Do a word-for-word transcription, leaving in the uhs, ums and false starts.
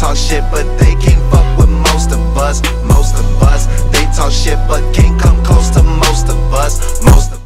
talk shit, but they can't fuck with most of us. Most of us, they talk shit, but can't come close to most of us. Most of